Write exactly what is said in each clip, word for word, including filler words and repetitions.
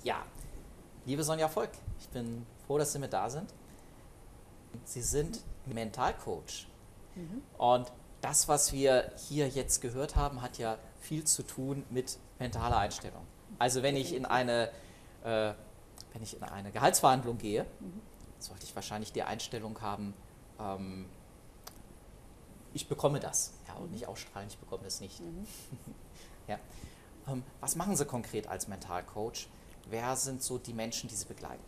Ja, liebe Sonja Volk, ich bin froh, dass Sie mit da sind. Sie sind Mentalcoach. Mhm. Und das, was wir hier jetzt gehört haben, hat ja viel zu tun mit mentaler Einstellung. Also wenn ich in eine, äh, wenn ich in eine Gehaltsverhandlung gehe, mhm. sollte ich wahrscheinlich die Einstellung haben, ähm, ich bekomme das. Ja, und nicht ausstrahlen, ich bekomme das nicht. Mhm. ja. ähm, was machen Sie konkret als Mentalcoach? Wer sind so die Menschen, die Sie begleiten?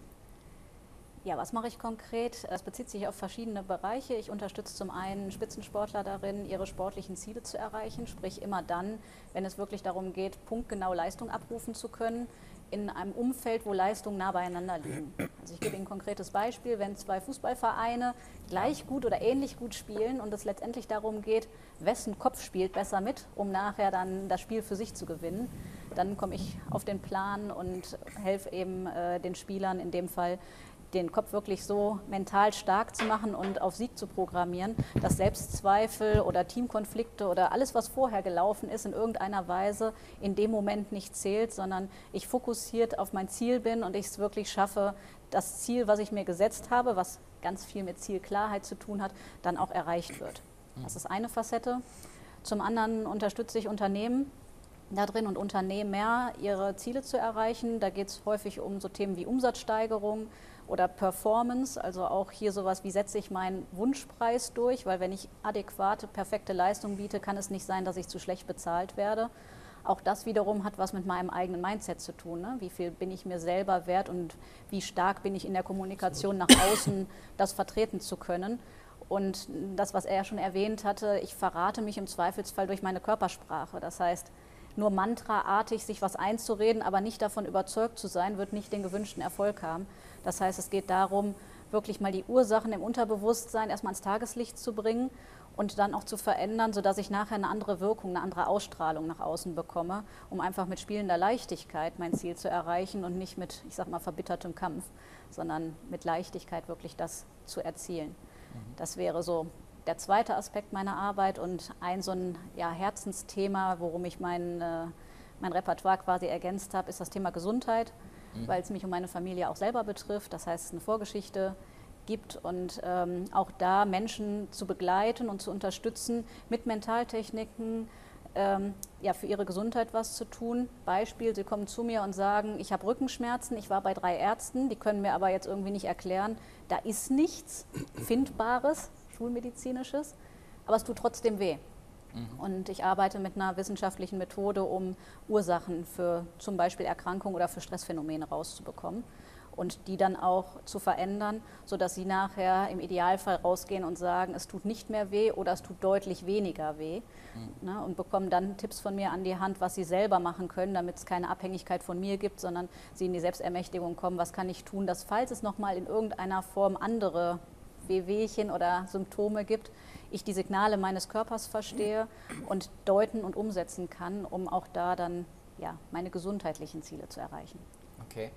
Ja, was mache ich konkret? Es bezieht sich auf verschiedene Bereiche. Ich unterstütze zum einen Spitzensportler darin, ihre sportlichen Ziele zu erreichen, sprich immer dann, wenn es wirklich darum geht, punktgenau Leistung abrufen zu können, in einem Umfeld, wo Leistungen nah beieinander liegen. Also ich gebe Ihnen ein konkretes Beispiel, wenn zwei Fußballvereine gleich gut oder ähnlich gut spielen und es letztendlich darum geht, wessen Kopf spielt besser mit, um nachher dann das Spiel für sich zu gewinnen, dann komme ich auf den Plan und helfe eben äh, den Spielern in dem Fall, den Kopf wirklich so mental stark zu machen und auf Sieg zu programmieren, dass Selbstzweifel oder Teamkonflikte oder alles, was vorher gelaufen ist, in irgendeiner Weise in dem Moment nicht zählt, sondern ich fokussiert auf mein Ziel bin und ich es wirklich schaffe, das Ziel, was ich mir gesetzt habe, was ganz viel mit Zielklarheit zu tun hat, dann auch erreicht wird. Das ist eine Facette. Zum anderen unterstütze ich Unternehmen da drin und Unternehmer, ihre Ziele zu erreichen. Da geht es häufig um so Themen wie Umsatzsteigerung oder Performance, also auch hier sowas wie setze ich meinen Wunschpreis durch, weil wenn ich adäquate, perfekte Leistung biete, kann es nicht sein, dass ich zu schlecht bezahlt werde. Auch das wiederum hat was mit meinem eigenen Mindset zu tun. Ne? Wie viel bin ich mir selber wert und wie stark bin ich in der Kommunikation nach außen, das vertreten zu können. Und das, was er ja schon erwähnt hatte, ich verrate mich im Zweifelsfall durch meine Körpersprache. Das heißt, nur mantraartig sich was einzureden, aber nicht davon überzeugt zu sein, wird nicht den gewünschten Erfolg haben. Das heißt, es geht darum, wirklich mal die Ursachen im Unterbewusstsein erstmal ans Tageslicht zu bringen und dann auch zu verändern, sodass ich nachher eine andere Wirkung, eine andere Ausstrahlung nach außen bekomme, um einfach mit spielender Leichtigkeit mein Ziel zu erreichen und nicht mit, ich sag mal, verbittertem Kampf, sondern mit Leichtigkeit wirklich das zu erzielen. Mhm. Das wäre so der zweite Aspekt meiner Arbeit und ein so ein ja, Herzensthema, worum ich mein, äh, mein Repertoire quasi ergänzt habe, ist das Thema Gesundheit, mhm. weil es mich und meine Familie auch selber betrifft. Das heißt, es eine Vorgeschichte gibt und ähm, auch da Menschen zu begleiten und zu unterstützen, mit Mentaltechniken ähm, ja, für ihre Gesundheit was zu tun. Beispiel, sie kommen zu mir und sagen, ich habe Rückenschmerzen, ich war bei drei Ärzten, die können mir aber jetzt irgendwie nicht erklären, da ist nichts Findbares, schulmedizinisches, aber es tut trotzdem weh. Mhm. Und ich arbeite mit einer wissenschaftlichen Methode, um Ursachen für zum Beispiel Erkrankungen oder für Stressphänomene rauszubekommen und die dann auch zu verändern, sodass sie nachher im Idealfall rausgehen und sagen, es tut nicht mehr weh oder es tut deutlich weniger weh, mhm. ne, und bekommen dann Tipps von mir an die Hand, was sie selber machen können, damit es keine Abhängigkeit von mir gibt, sondern sie in die Selbstermächtigung kommen, was kann ich tun, dass falls es nochmal in irgendeiner Form andere Wehwehchen oder Symptome gibt, ich die Signale meines Körpers verstehe und deuten und umsetzen kann, um auch da dann ja, meine gesundheitlichen Ziele zu erreichen. Okay.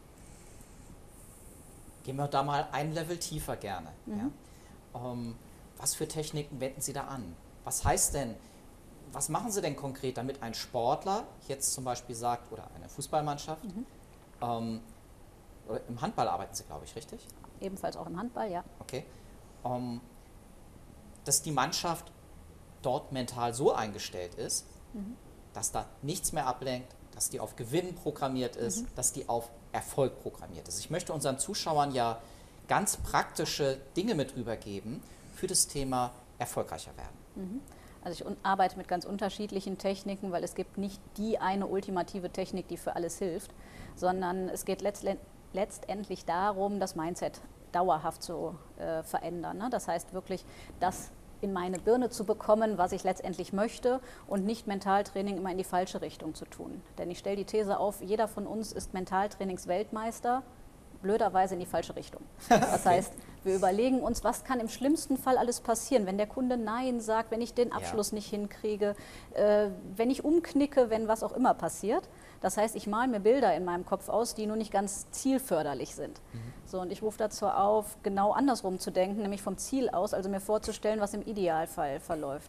Gehen wir da mal ein Level tiefer gerne. Mhm. Ja? Um, was für Techniken wenden Sie da an? Was heißt denn, was machen Sie denn konkret, damit ein Sportler jetzt zum Beispiel sagt, oder eine Fußballmannschaft, mhm. um, oder im Handball arbeiten Sie, glaube ich, richtig? Ebenfalls auch im Handball, ja. Okay. Um, dass die Mannschaft dort mental so eingestellt ist, mhm. dass da nichts mehr ablenkt, dass die auf Gewinn programmiert ist, mhm. dass die auf Erfolg programmiert ist. Ich möchte unseren Zuschauern ja ganz praktische Dinge mit rübergeben für das Thema erfolgreicher werden. Mhm. Also ich arbeite mit ganz unterschiedlichen Techniken, weil es gibt nicht die eine ultimative Technik, die für alles hilft, sondern es geht letztendlich letztendlich darum, das Mindset dauerhaft zu äh, verändern. Ne? Das heißt wirklich, das in meine Birne zu bekommen, was ich letztendlich möchte und nicht Mentaltraining immer in die falsche Richtung zu tun. Denn ich stelle die These auf, jeder von uns ist Mentaltrainingsweltmeister, blöderweise in die falsche Richtung. Das heißt, wir überlegen uns, was kann im schlimmsten Fall alles passieren, wenn der Kunde Nein sagt, wenn ich den Abschluss ja. nicht hinkriege, äh, wenn ich umknicke, wenn was auch immer passiert. Das heißt, ich male mir Bilder in meinem Kopf aus, die nur nicht ganz zielförderlich sind. Mhm. So, und ich rufe dazu auf, genau andersrum zu denken, nämlich vom Ziel aus, also mir vorzustellen, was im Idealfall verläuft.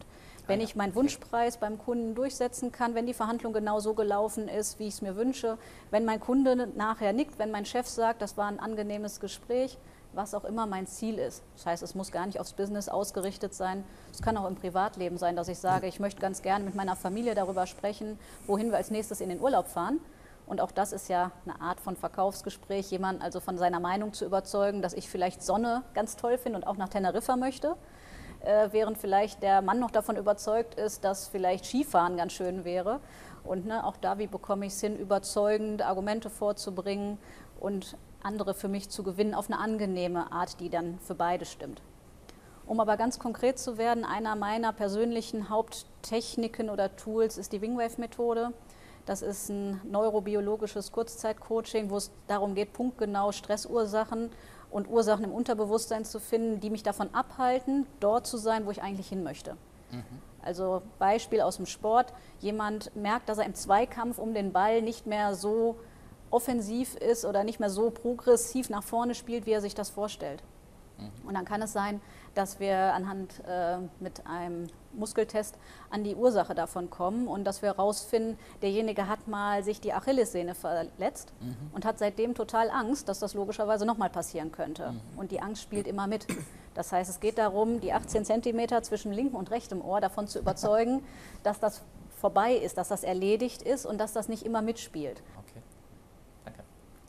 Wenn ich meinen Wunschpreis beim Kunden durchsetzen kann, wenn die Verhandlung genau so gelaufen ist, wie ich es mir wünsche, wenn mein Kunde nachher nickt, wenn mein Chef sagt, das war ein angenehmes Gespräch, was auch immer mein Ziel ist. Das heißt, es muss gar nicht aufs Business ausgerichtet sein. Es kann auch im Privatleben sein, dass ich sage, ich möchte ganz gerne mit meiner Familie darüber sprechen, wohin wir als nächstes in den Urlaub fahren. Und auch das ist ja eine Art von Verkaufsgespräch, jemanden also von seiner Meinung zu überzeugen, dass ich vielleicht Sonne ganz toll finde und auch nach Teneriffa möchte, äh, während vielleicht der Mann noch davon überzeugt ist, dass vielleicht Skifahren ganz schön wäre. Und ne, auch da, wie bekomme ich es hin, überzeugend Argumente vorzubringen und andere für mich zu gewinnen auf eine angenehme Art, die dann für beide stimmt. Um aber ganz konkret zu werden, einer meiner persönlichen Haupttechniken oder Tools ist die Wingwave-Methode. Das ist ein neurobiologisches Kurzzeitcoaching, wo es darum geht, punktgenau Stressursachen und Ursachen im Unterbewusstsein zu finden, die mich davon abhalten, dort zu sein, wo ich eigentlich hin möchte. Mhm. Also Beispiel aus dem Sport, jemand merkt, dass er im Zweikampf um den Ball nicht mehr so offensiv ist oder nicht mehr so progressiv nach vorne spielt, wie er sich das vorstellt. Mhm. Und dann kann es sein, dass wir anhand äh, mit einem Muskeltest an die Ursache davon kommen und dass wir herausfinden, derjenige hat mal sich die Achillessehne verletzt mhm. und hat seitdem total Angst, dass das logischerweise nochmal passieren könnte. Mhm. Und die Angst spielt immer mit. Das heißt, es geht darum, die achtzehn Zentimeter zwischen linkem und rechtem Ohr davon zu überzeugen, dass das vorbei ist, dass das erledigt ist und dass das nicht immer mitspielt. Okay, danke.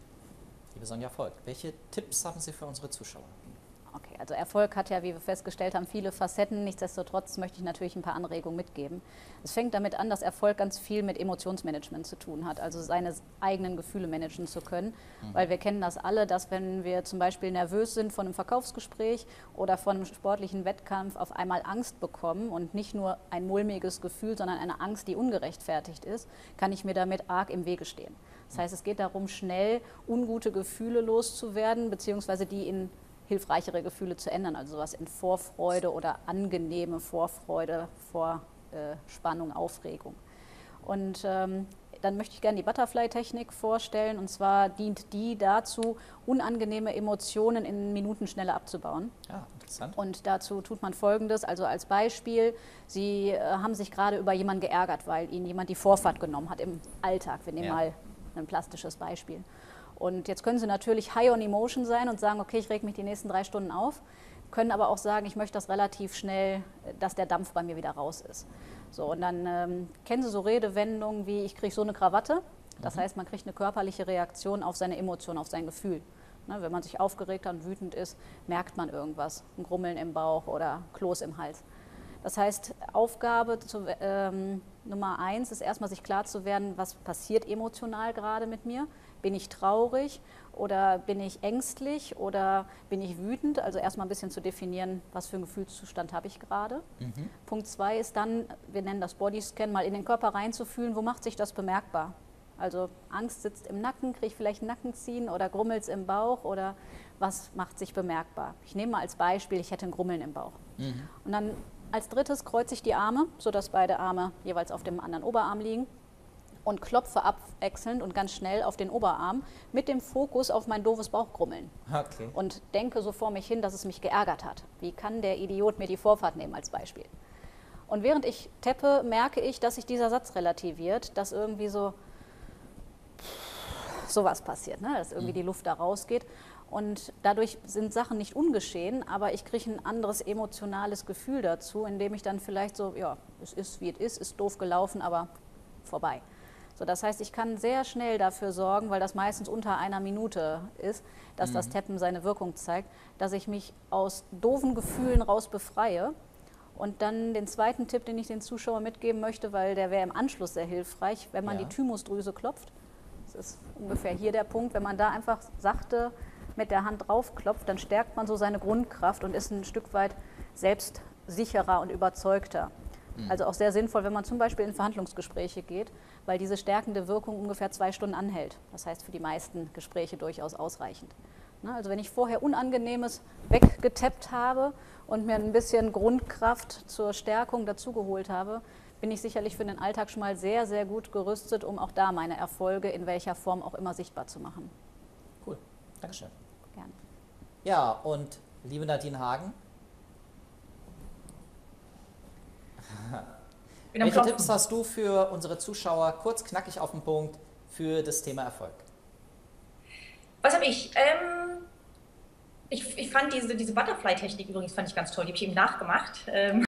Liebe Sonja Volk, welche Tipps haben Sie für unsere Zuschauer? Okay, also Erfolg hat ja, wie wir festgestellt haben, viele Facetten. Nichtsdestotrotz möchte ich natürlich ein paar Anregungen mitgeben. Es fängt damit an, dass Erfolg ganz viel mit Emotionsmanagement zu tun hat, also seine eigenen Gefühle managen zu können. Mhm. Weil wir kennen das alle, dass wenn wir zum Beispiel nervös sind von einem Verkaufsgespräch oder von einem sportlichen Wettkampf, auf einmal Angst bekommen und nicht nur ein mulmiges Gefühl, sondern eine Angst, die ungerechtfertigt ist, kann ich mir damit arg im Wege stehen. Das heißt, es geht darum, schnell ungute Gefühle loszuwerden, beziehungsweise die in hilfreichere Gefühle zu ändern, also sowas in Vorfreude oder angenehme Vorfreude, Vorspannung, Aufregung. Und ähm, dann möchte ich gerne die Butterfly-Technik vorstellen, und zwar dient die dazu, unangenehme Emotionen in Minutenschnelle abzubauen. Ja, interessant. Und dazu tut man Folgendes, also als Beispiel, Sie äh, haben sich gerade über jemanden geärgert, weil Ihnen jemand die Vorfahrt genommen hat im Alltag. Wir nehmen ja. mal ein plastisches Beispiel. Und jetzt können Sie natürlich high on emotion sein und sagen, okay, ich reg mich die nächsten drei Stunden auf, können aber auch sagen, ich möchte das relativ schnell, dass der Dampf bei mir wieder raus ist. So, und dann ähm, kennen Sie so Redewendungen wie, ich kriege so eine Krawatte. Das mhm. heißt, man kriegt eine körperliche Reaktion auf seine Emotion, auf sein Gefühl. Ne, wenn man sich aufgeregt hat und wütend ist, merkt man irgendwas, ein Grummeln im Bauch oder Kloß im Hals. Das heißt, Aufgabe zu, ähm, Nummer eins ist erstmal sich klar zu werden, was passiert emotional gerade mit mir. Bin ich traurig oder bin ich ängstlich oder bin ich wütend? Also erstmal ein bisschen zu definieren, was für einen Gefühlszustand habe ich gerade. Mhm. Punkt zwei ist dann, wir nennen das Bodyscan, mal in den Körper reinzufühlen, wo macht sich das bemerkbar? Also Angst sitzt im Nacken, kriege ich vielleicht Nackenziehen oder grummelt es im Bauch oder was macht sich bemerkbar? Ich nehme mal als Beispiel, ich hätte ein Grummeln im Bauch. Mhm. Und dann als drittes kreuze ich die Arme, sodass beide Arme jeweils auf dem anderen Oberarm liegen. Und klopfe abwechselnd und ganz schnell auf den Oberarm mit dem Fokus auf mein doofes Bauchgrummeln. Okay. Und denke so vor mich hin, dass es mich geärgert hat. Wie kann der Idiot mir die Vorfahrt nehmen als Beispiel? Und während ich tappe, merke ich, dass sich dieser Satz relativiert, dass irgendwie so sowas passiert, ne? Dass irgendwie mhm. die Luft da rausgeht. Und dadurch sind Sachen nicht ungeschehen, aber ich kriege ein anderes emotionales Gefühl dazu, indem ich dann vielleicht so, ja, es ist wie es ist, ist doof gelaufen, aber vorbei. So, das heißt, ich kann sehr schnell dafür sorgen, weil das meistens unter einer Minute ist, dass mhm. das Tappen seine Wirkung zeigt, dass ich mich aus doofen Gefühlen raus befreie. Und dann den zweiten Tipp, den ich den Zuschauern mitgeben möchte, weil der wäre im Anschluss sehr hilfreich, wenn man ja. die Thymusdrüse klopft. Das ist ungefähr hier der Punkt, wenn man da einfach sachte mit der Hand drauf klopft, dann stärkt man so seine Grundkraft und ist ein Stück weit selbstsicherer und überzeugter. Also auch sehr sinnvoll, wenn man zum Beispiel in Verhandlungsgespräche geht, weil diese stärkende Wirkung ungefähr zwei Stunden anhält. Das heißt für die meisten Gespräche durchaus ausreichend. Also wenn ich vorher Unangenehmes weggetappt habe und mir ein bisschen Grundkraft zur Stärkung dazugeholt habe, bin ich sicherlich für den Alltag schon mal sehr, sehr gut gerüstet, um auch da meine Erfolge in welcher Form auch immer sichtbar zu machen. Cool, Dankeschön. Gerne. Ja, und liebe Nadine Hagen, Welche Tipps hast du für unsere Zuschauer, kurz, knackig auf den Punkt, für das Thema Erfolg? Was habe ich? Ähm, ich? Ich fand diese, diese Butterfly-Technik übrigens fand ich ganz toll, die habe ich eben nachgemacht. Ähm,